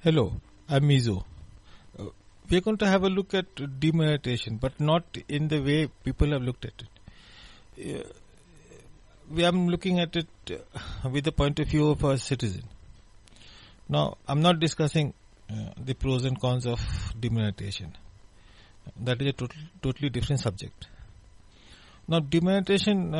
Hello, I'm Mizo. We're going to have a look at demonetization, but not in the way people have looked at it. I'm looking at it with the point of view of a citizen. Now, I'm not discussing the pros and cons of demonetization. That is a totally different subject. Now, demonetization,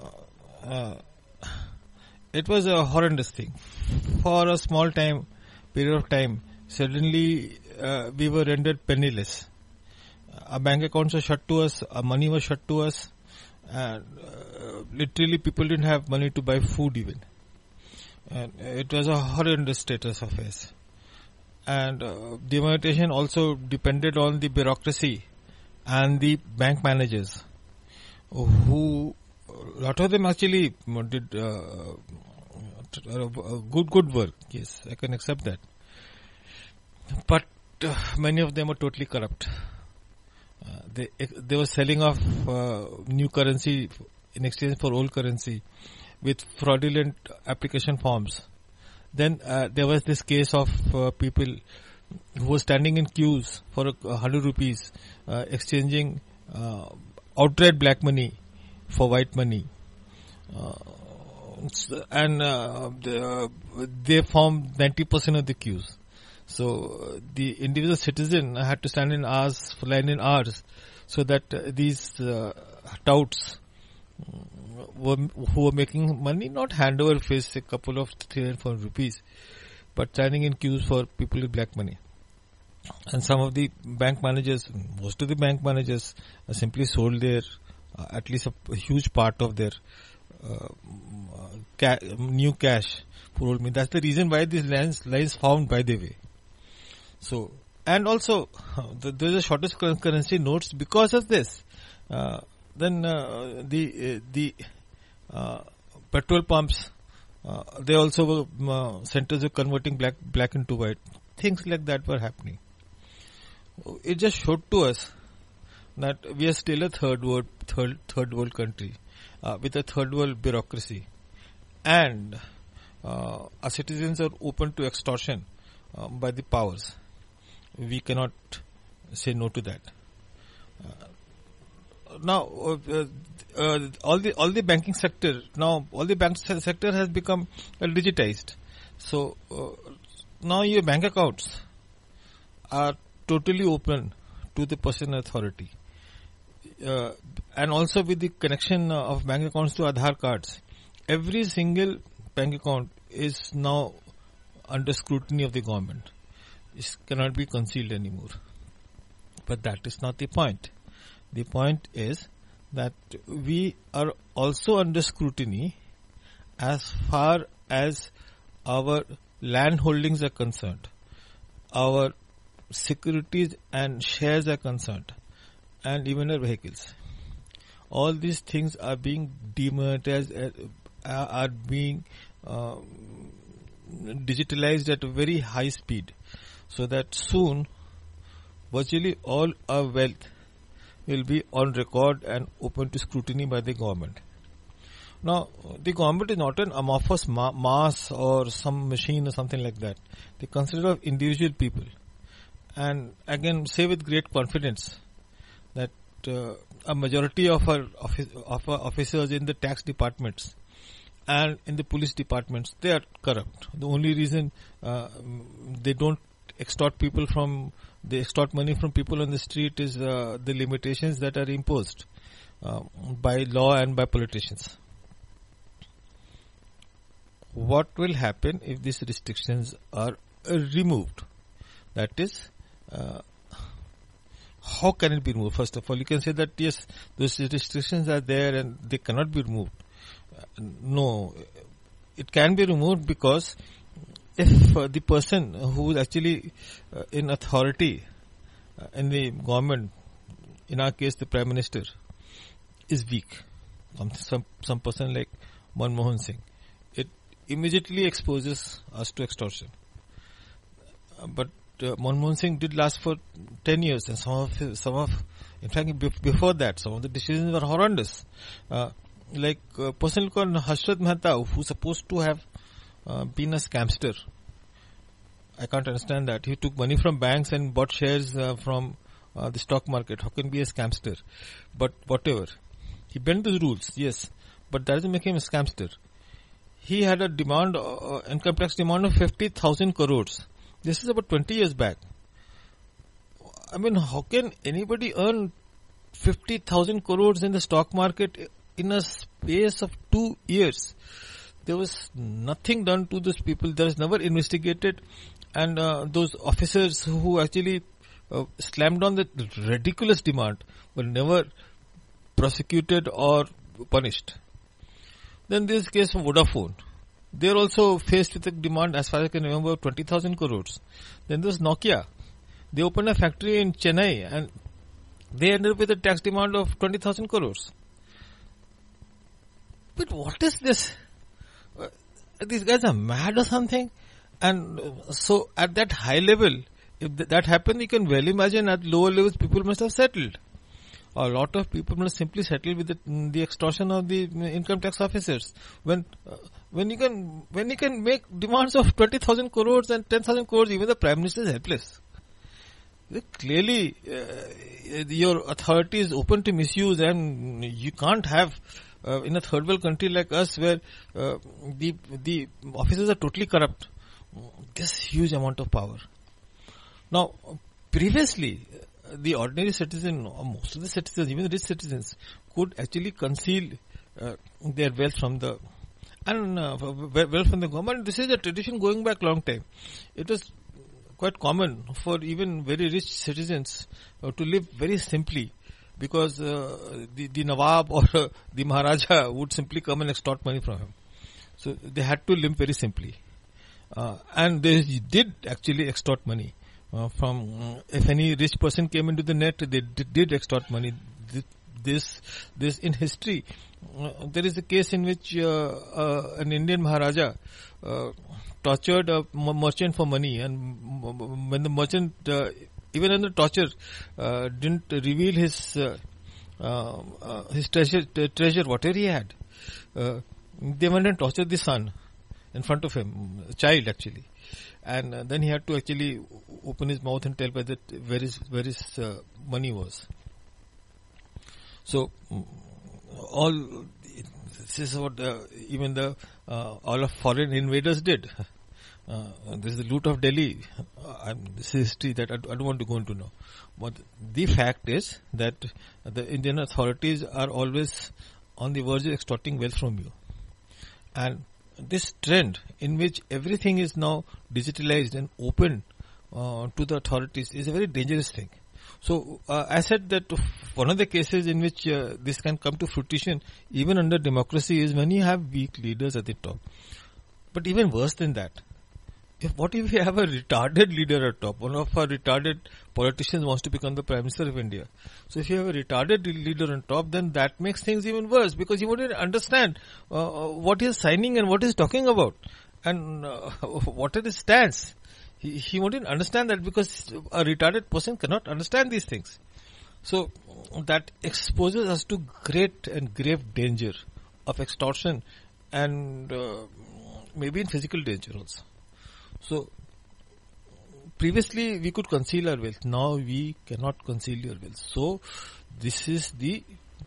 it was a horrendous thing. For a small period of time, suddenly we were rendered penniless. Our bank accounts were shut to us, our money was shut to us, and literally people didn't have money to buy food even. And it was a horrendous status of affairs. And demonetization also depended on the bureaucracy and the bank managers, who a lot of them actually did good work. Yes, I can accept that. But many of them are totally corrupt. They were selling off new currency in exchange for old currency with fraudulent application forms. Then there was this case of people who were standing in queues for 100 rupees, exchanging outright black money for white money. And they formed 90% of the queues. So the individual citizen had to stand in line in hours, so that these touts who were making money not hand over fist a couple of 300 rupees, but standing in queues for people with black money. And some of the bank managers, most of the bank managers, simply sold their at least a huge part of their new cash for old money. That's the reason why these lines found, by the way. So, and also there is a shortage of currency notes because of this. Then the petrol pumps, they also were centers of converting black into white. Things like that were happening. It just showed to us that we are still a third world country with a third world bureaucracy, and our citizens are open to extortion by the powers. We cannot say no to that. Now, all the banking sector has become digitized. So now your bank accounts are totally open to the personal authority, and also with the connection of bank accounts to Aadhaar cards. Every single bank account is now under scrutiny of the government. It cannot be concealed anymore. But that is not the point. The point is that we are also under scrutiny as far as our land holdings are concerned, our securities and shares are concerned, and even our vehicles. All these things are being demonetized, are being digitalized at a very high speed, so that soon virtually all our wealth will be on record and open to scrutiny by the government. Now, the government is not an amorphous mass or some machine or something like that. They consider of individual people. And I can say with great confidence that a majority of our officers in the tax departments and in the police departments, they are corrupt. The only reason they don't extort money from people on the street is the limitations that are imposed by law and by politicians. What will happen if these restrictions are removed? That is, how can it be removed? First of all, you can say that yes, those restrictions are there and they cannot be removed. No, it can be removed, because if the person who is actually in authority in the government, in our case the Prime Minister, is weak, some person like Manmohan Singh, it immediately exposes us to extortion. But Manmohan Singh did last for 10 years, and in fact, before that, some of the decisions were horrendous. Like a person called Harshad Mehta, who's supposed to have been a scamster, I can't understand that. He took money from banks and bought shares from the stock market. How can he be a scamster? But whatever. He bent the rules, yes. But that doesn't make him a scamster. He had a demand, income tax demand of 50,000 crores. This is about 20 years back. I mean, how can anybody earn 50,000 crores in the stock market in a space of 2 years? There was nothing done to those people. There was never investigated. And those officers who actually slammed on the ridiculous demand were never prosecuted or punished. Then this case of Vodafone. They are also faced with a demand, as far as I can remember, 20,000 crores. Then there's Nokia. They opened a factory in Chennai and they ended up with a tax demand of 20,000 crores. But what is this? These guys are mad or something? And so at that high level, if that happened, you can well imagine at lower levels people must have settled. A lot of people must simply settle with the extortion of the income tax officers. When you can make demands of 20,000 crores and 10,000 crores, even the Prime Minister is helpless. Clearly, your authority is open to misuse, and you can't have in a third world country like us where the officers are totally corrupt, this huge amount of power. Now, previously, the ordinary citizen, or most of the citizens, even the rich citizens, could actually conceal their wealth from the wealth from the government. This is a tradition going back long time. It was quite common for even very rich citizens to live very simply, because the Nawab or the Maharaja would simply come and extort money from him. So they had to live very simply. And they did actually extort money. From if any rich person came into the net, they did extort money. This in history, there is a case in which an Indian Maharaja tortured a merchant for money, and when the merchant, even under torture, didn't reveal his treasure, whatever he had, they went and tortured the son in front of him, a child actually. And then he had to actually open his mouth and tell where his money was. So all this is what even all of foreign invaders did. This is the loot of Delhi. This is history that I don't want to go into now. But the fact is that the Indian authorities are always on the verge of extorting wealth from you. And this trend in which everything is now digitalized and open to the authorities is a very dangerous thing. So I said that one of the cases in which this can come to fruition even under democracy is when you have weak leaders at the top. But even worse than that, what if we have a retarded leader at top? One of our retarded politicians wants to become the Prime Minister of India. So if you have a retarded leader on top, then that makes things even worse, because he wouldn't understand what he is signing and what he is talking about, and what are his stance. He wouldn't understand that, because a retarded person cannot understand these things. So that exposes us to great and grave danger of extortion, and maybe in physical danger also. So previously we could conceal our wealth. Now we cannot conceal your wealth. So this is the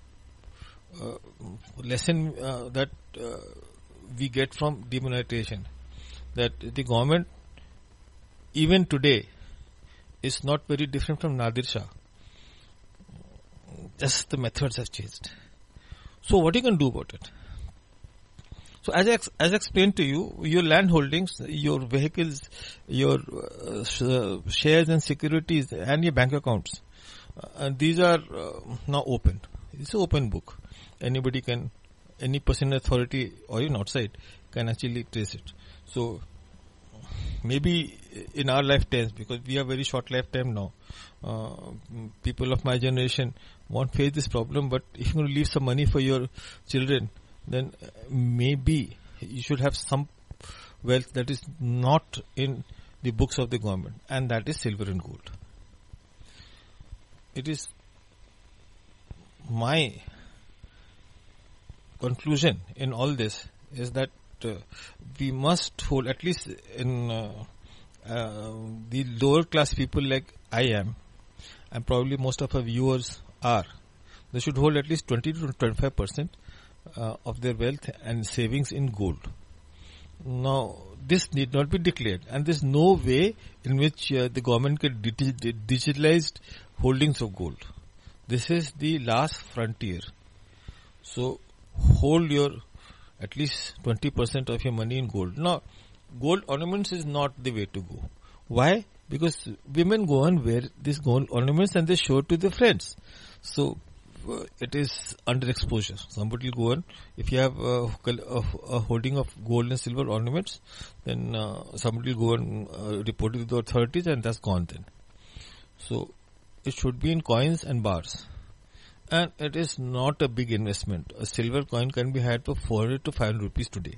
lesson that we get from demonetization, that the government even today is not very different from Nadir Shah. Just the methods have changed. So what you can do about it? So as I explained to you, your land holdings, your vehicles, your shares and securities, and your bank accounts, these are now open. It's an open book. Anybody can, any person in authority or even outside can actually trace it. So maybe in our lifetimes, because we have very short lifetime now, people of my generation won't face this problem. But if you're going to leave some money for your children, then maybe you should have some wealth that is not in the books of the government, and that is silver and gold. It is my conclusion in all this is that we must hold, at least in the lower class people like I am, and probably most of our viewers are, they should hold at least 20 to 25% of their wealth and savings in gold. Now, this need not be declared, and there's no way in which the government can digitalize holdings of gold. This is the last frontier. So, hold your at least 20% of your money in gold. Now, gold ornaments is not the way to go. Why? Because women go and wear these gold ornaments and they show it to their friends. So, it is underexposure. Somebody will go on. If you have a holding of gold and silver ornaments, then somebody will go and report it to the authorities, and that's gone then. So, it should be in coins and bars. And it is not a big investment. A silver coin can be had for 400 to 500 rupees today.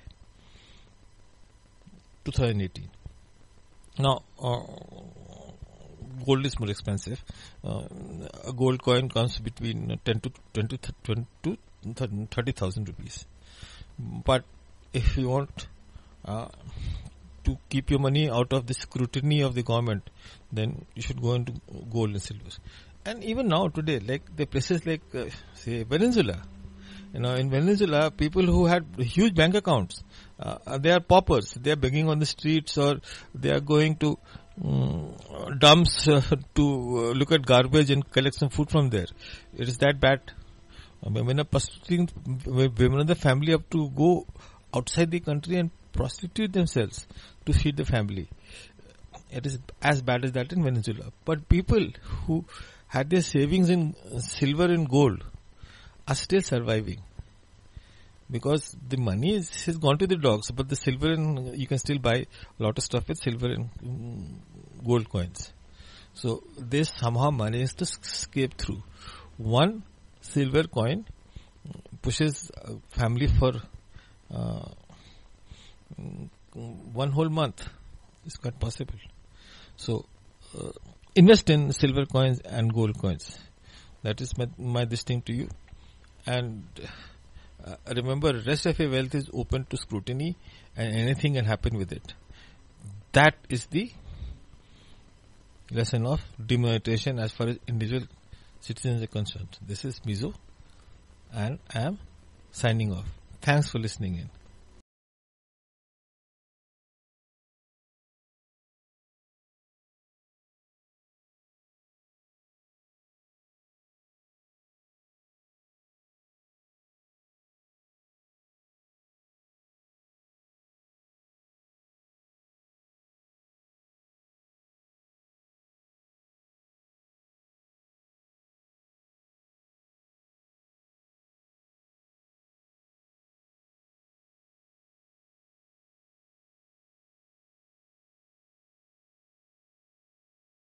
2018. Now, gold is more expensive. A gold coin comes between 10 to 30,000 rupees. But if you want to keep your money out of the scrutiny of the government, then you should go into gold and silver. And even now today, like the places like say Venezuela, in Venezuela, people who had huge bank accounts, they are paupers. They are begging on the streets, or they are going to dumps to look at garbage and collect some food from there. It is that bad. Women of the family have to go outside the country and prostitute themselves to feed the family. It is as bad as that in Venezuela. But people who had their savings in silver and gold are still surviving, because the money has gone to the dogs, but the silver, and you can still buy a lot of stuff with silver and gold coins. So they somehow managed to escape through. One silver coin pushes a family for one whole month. It's quite possible. So invest in silver coins and gold coins. That is my this thing to you. And remember, rest of your wealth is open to scrutiny, and anything can happen with it. That is the lesson of demonetization as far as individual citizens are concerned. This is Mizo, and I am signing off. Thanks for listening in.